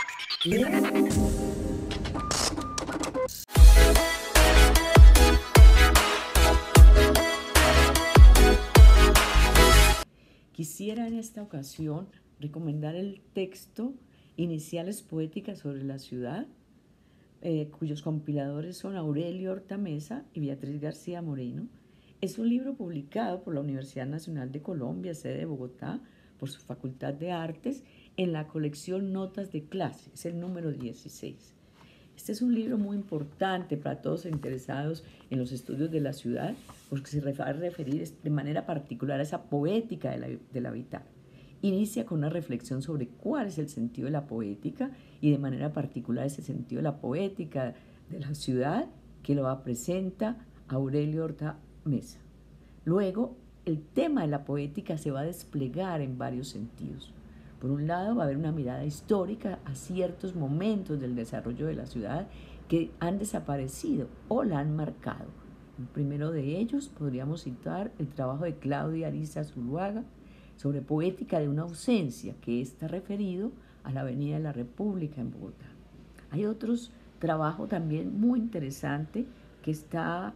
Quisiera en esta ocasión recomendar el texto Iniciales Poéticas sobre la Ciudad, cuyos compiladores son Aurelio Horta Meza y Beatriz García Moreno. Es un libro publicado por la Universidad Nacional de Colombia, sede de Bogotá, por su Facultad de Artes, en la colección Notas de Clase, es el número 16. Este es un libro muy importante para todos los interesados en los estudios de la ciudad, porque se va a referir de manera particular a esa poética del habitar. Inicia con una reflexión sobre cuál es el sentido de la poética y de manera particular ese sentido de la poética de la ciudad, que lo presenta Aurelio Horta Meza. Luego, el tema de la poética se va a desplegar en varios sentidos. Por un lado, va a haber una mirada histórica a ciertos momentos del desarrollo de la ciudad que han desaparecido o la han marcado. El primero de ellos podríamos citar el trabajo de Claudia Ariza Zuluaga sobre poética de una ausencia, que está referido a la Avenida de la República en Bogotá. Hay otros trabajos también muy interesante que está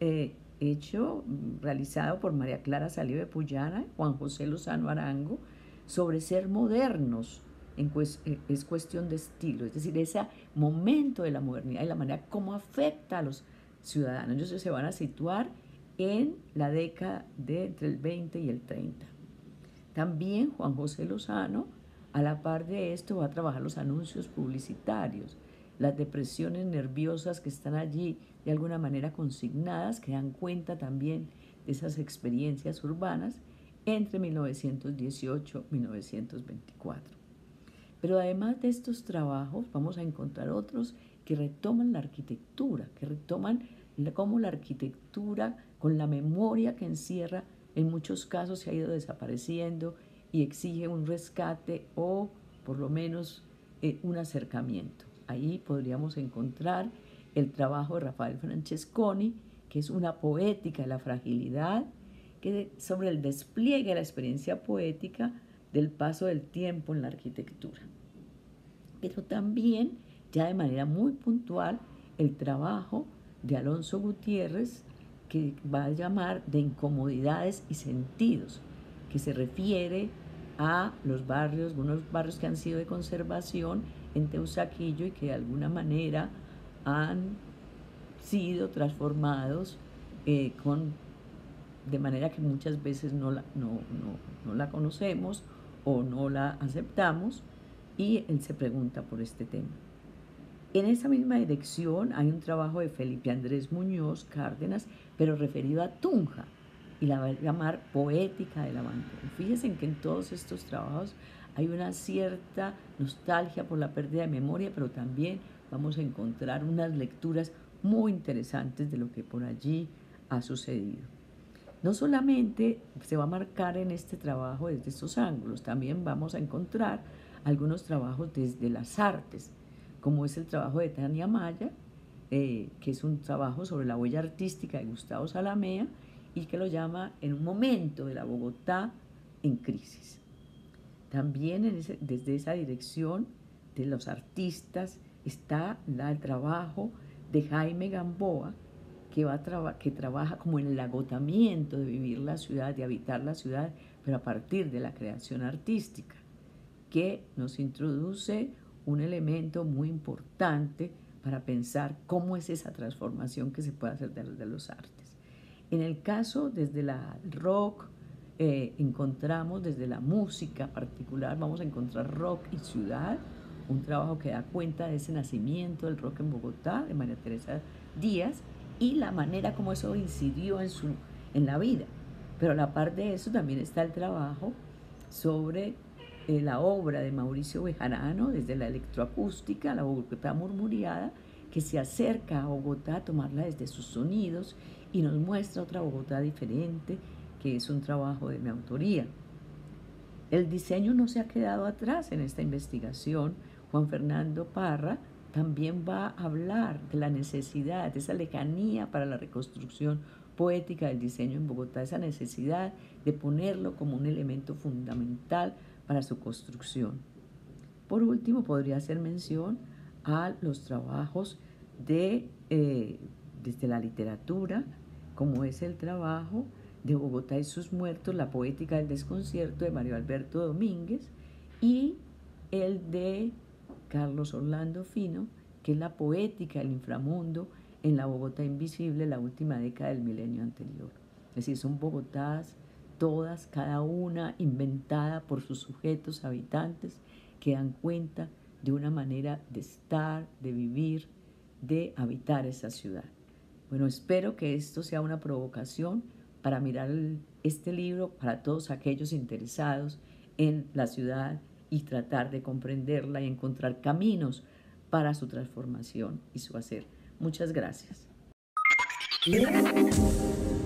realizado por María Clara Salive Puyana, Juan José Lozano Arango, sobre ser modernos, es cuestión de estilo, es decir, ese momento de la modernidad y la manera como afecta a los ciudadanos. Ellos se van a situar en la década de entre el 20 y el 30. También Juan José Lozano, a la par de esto, va a trabajar los anuncios publicitarios, las depresiones nerviosas que están allí de alguna manera consignadas, que dan cuenta también de esas experiencias urbanas entre 1918 y 1924. Pero además de estos trabajos vamos a encontrar otros que retoman la arquitectura, que retoman cómo la arquitectura con la memoria que encierra en muchos casos se ha ido desapareciendo y exige un rescate o por lo menos un acercamiento. Ahí podríamos encontrar el trabajo de Rafael Francesconi, que es una poética de la fragilidad, que sobre el despliegue de la experiencia poética del paso del tiempo en la arquitectura. Pero también, ya de manera muy puntual, el trabajo de Alonso Gutiérrez, que va a llamar de incomodidades y sentidos, que se refiere a los barrios, algunos barrios que han sido de conservación en Teusaquillo y que de alguna manera han sido transformados de manera que muchas veces no la conocemos o no la aceptamos, y él se pregunta por este tema. En esa misma dirección hay un trabajo de Felipe Andrés Muñoz Cárdenas, pero referido a Tunja, y la va a llamar Poética del Abandono. Fíjense que en todos estos trabajos hay una cierta nostalgia por la pérdida de memoria, pero también vamos a encontrar unas lecturas muy interesantes de lo que por allí ha sucedido. No solamente se va a marcar en este trabajo desde estos ángulos, también vamos a encontrar algunos trabajos desde las artes, como es el trabajo de Tania Maya, que es un trabajo sobre la huella artística de Gustavo Salamea y que lo llama En un momento de la Bogotá en crisis. También desde esa dirección de los artistas está el trabajo de Jaime Gamboa, que trabaja como en el agotamiento de vivir la ciudad, de habitar la ciudad, pero a partir de la creación artística, que nos introduce un elemento muy importante para pensar cómo es esa transformación que se puede hacer de los artes. En el caso desde el rock, encontramos desde la música particular, vamos a encontrar Rock y Ciudad, un trabajo que da cuenta de ese nacimiento del rock en Bogotá, de María Teresa Díaz, y la manera como eso incidió en la vida. Pero a la par de eso también está el trabajo sobre la obra de Mauricio Bejarano, desde la electroacústica, la Bogotá murmuriada, que se acerca a Bogotá a tomarla desde sus sonidos y nos muestra otra Bogotá diferente, que es un trabajo de mi autoría. El diseño no se ha quedado atrás en esta investigación. Juan Fernando Parra también va a hablar de la necesidad, de esa lejanía para la reconstrucción poética del diseño en Bogotá, esa necesidad de ponerlo como un elemento fundamental para su construcción. Por último, podría hacer mención a los trabajos desde la literatura, como es el trabajo de Bogotá y sus muertos, la poética del desconcierto de Mario Alberto Domínguez, y el de Carlos Orlando Fino, que es la poética del inframundo en la Bogotá invisible, la última década del milenio anterior. Es decir, son Bogotás todas, cada una inventada por sus sujetos habitantes, que dan cuenta de una manera de estar, de vivir, de habitar esa ciudad. Bueno, espero que esto sea una provocación para mirar este libro para todos aquellos interesados en la ciudad y tratar de comprenderla y encontrar caminos para su transformación y su hacer. Muchas gracias.